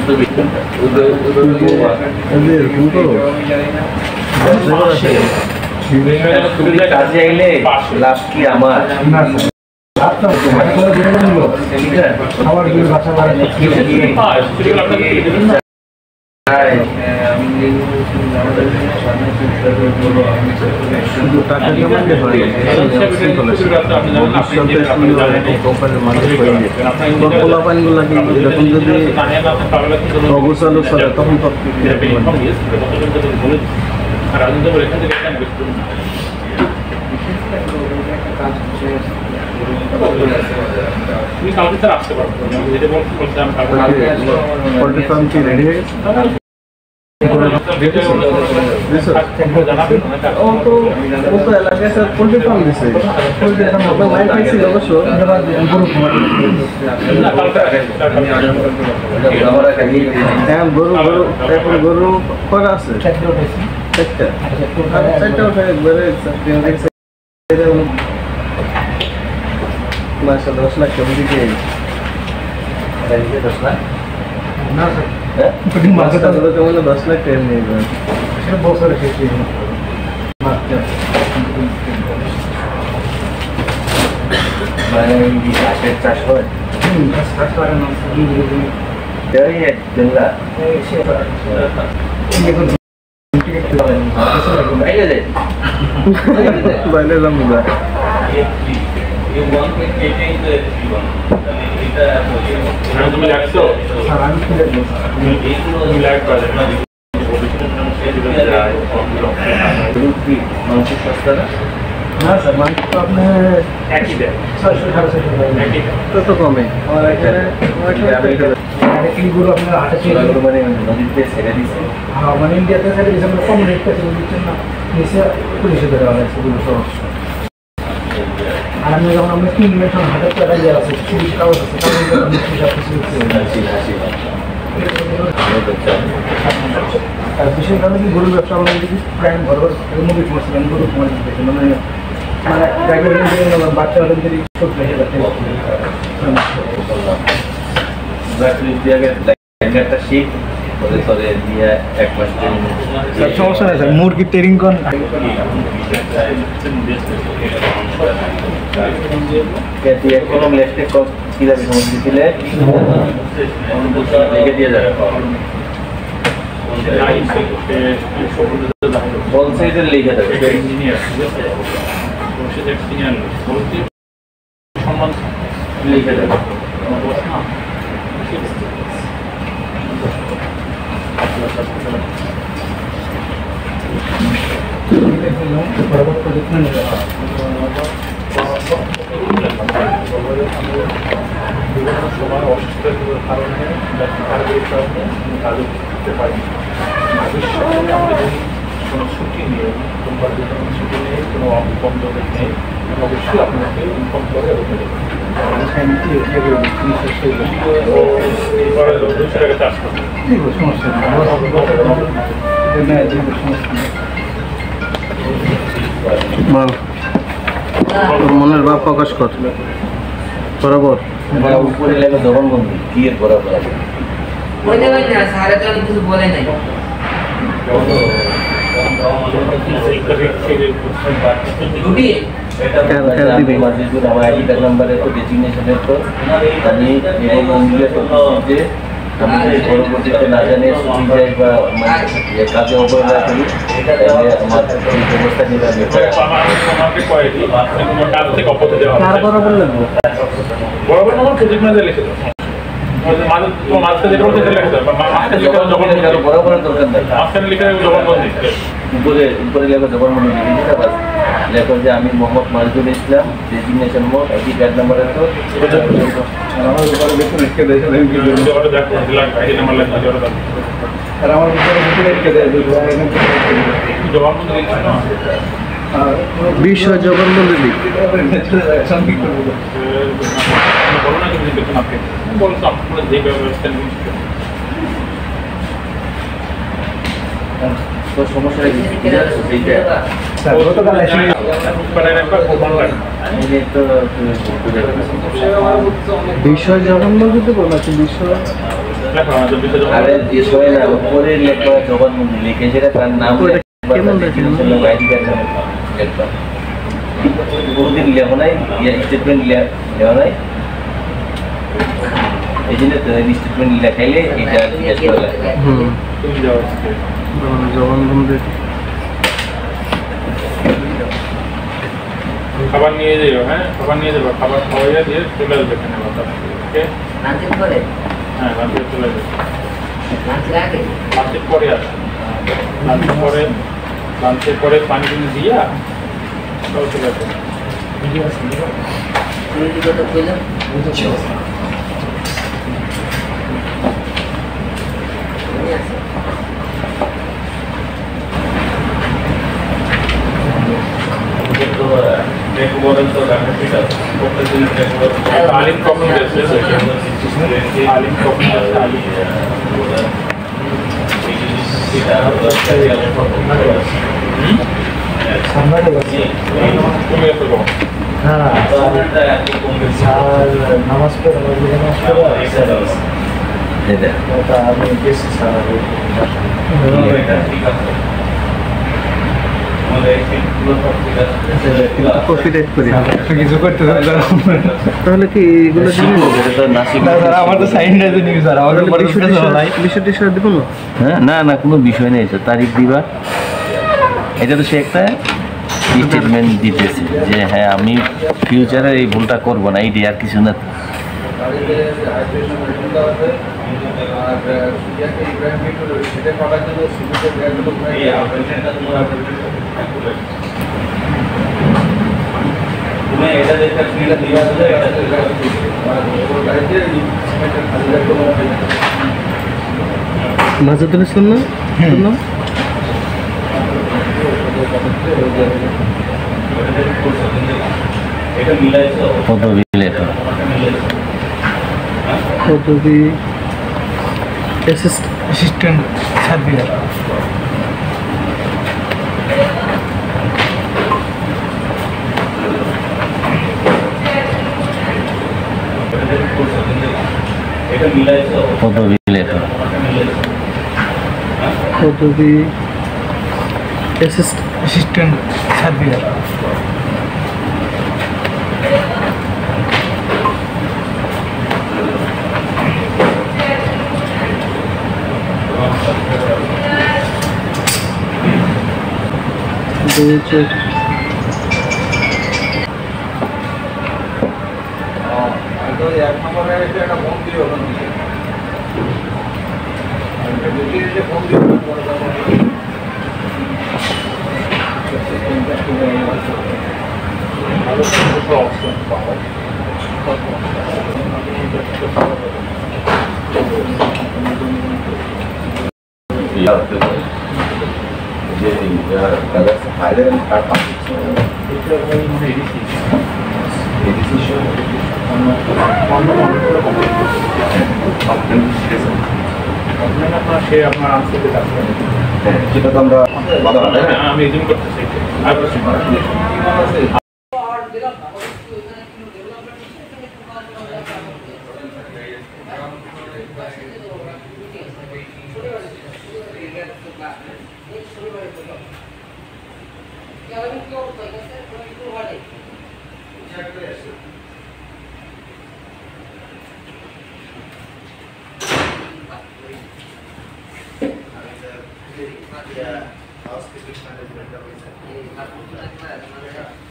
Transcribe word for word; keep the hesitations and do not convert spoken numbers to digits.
কাজে আইলে লাভ কি আমার শুধু টাকা জমাতে হয় কোম্পানির মানুষ পোলাপানগুলো এরকম যদি অগোছালো করে তখন পোল্ট্রি ফার্ম কি রেডি হয়ে গেছে? পোল্ট্রি ফার্ম দিচ্ছে অবশ্য গরু গরু এখন গরু করা আছে চারটা চারটা ওঠে একবারে মাসে দশ লাখ কেমন দিকে দশ লাখ না স্যার দশ লাখ টাকা নিয়ে যাবেন সেটা বছর রেখেছি চাষের চাষ হয় চাষ করে না বাইরে যাবো তুমি লাগছো না স্যার মাংস তো আপনার একই দেয় ছয়শো সাড়ে ছয়শো তো কমে গরু আপনার আঠাশি মানে নদীতে ছেড়ে দিচ্ছে হ্যাঁ মানে ইন্ডিয়াতে ছেড়ে দিচ্ছে আমরা কম রেট পেয়েছি দিচ্ছেন না নিচে পুলিশে ধরে হয়েছে দুটো সমস্যা আর আমি যখন আমরা কিনবেন তখন হাজার টাকা ইয়ে আছে পুলিশ কাগজ আছে আর বিশেষ কারণে কি গরুর ব্যবসা আমরা যদি প্রাইম ঘর ঘর মুভি করছিলাম গরু কমাই দিতেছে মানে মানে ড্রাইভার বাচ্চা হলে যদি সত্তর হাজার টাকা শিখ ওদের করে দিয়ে এক মাস স্যার সমস্যা নেই স্যার মুরগি ট্রেনিং কোন কোনো লেস্টে কী যাবে সমস্যা দিলে লেগে দিয়ে যাবে বলছে এটা লিখে দেবে সম্মান লিখে দেবে সময় অসুস্থতার কারণে কাজের কারণে কাজও করতে পারি কোনো ছুটি নেই সোমবার কোনো ছুটি নেই কোনো বন্ধ নেই অবশ্যই আপনাকে ইনফর্ম করে মনের ভাব প্রকাশ কর বরাবর উপরে লেগে জবানবন্দি কি এর বরাবর কিছু বলে নাই আমার আইডি কার্ড নাম্বারে তো ডেজিগনেশনের তো আমি যে আমি পরবর্তীতে না জানি যাই বা কাজে অবহেলা করি আমার ব্যবস্থা নিলাম বরাবর আমার প্রজেক্ট ম্যানেজার লিখে দেবো উপরে উপরে লেখা জবানবন্দি লেখো যে আমি Mohammad Majidul Islam designation mode ID card number এত বিষয় জবানবন্দি বিষয় জবানবন্দিতে বলা আছে বিষয় আরে বিষয় না উপরে লেখা জবানবন্দি লিখে সেটা তার নাম কোনোদিন লেখো নাই স্টেটমেন্ট লেখা নাই এই জন্য স্টেটমেন্ট লেখাইলে এটা জিজ্ঞেস করা লাগে। জবানবন্দি খাবার নিয়ে যাও, হ্যাঁ খাবার নিয়ে যাবো, খাবার খাওয়াইয়া দিয়ে চলে আসবে এখানে ওকে লাঞ্চের পরে হ্যাঁ লাঞ্চে চলে যাবে লাঞ্চের আগে লাঞ্চের পরে আসে লাঞ্চের পরে লাঞ্চের পরে পানি টানি দিয়া তাও চলে আসবে। তুমি কি কথা কইলাম আলিম কখন গেছে আলিম কখন গেছে আলিম তুমি এত কম নামাজ পড়ে নামাজ পড়ে আমি বেশি সারা কিছু করতে তাহলে কি এগুলো আমার তো সাইন স্যার আমাদের বিষয় দেবো না। হ্যাঁ না না কোনো বিষয় নেই স্যার, তারিখ দিবা। এটা তো সে একটা স্টেটমেন্ট দিতেছে যে হ্যাঁ আমি ফিউচারে এই ভুলটা করবো না, এই আর কিছু না। মাজাদুল ইসলাম না শুনলাম পদবি লেখা পদবি অ্যাসিস্ট্যান্ট সার্ভিয়ার পদবি লেখা পদবি অ্যাসিস্ট্যান্ট সার্ভিয়ার এক নম্বরে একটা ফোন দিয়ে ওখান থেকে ফোন দিয়ে অপশন পাওয়া সে আপনার আনসারতে থাকবে সেটা তো আমরা আমি এজুম করতেছি housekeeping management.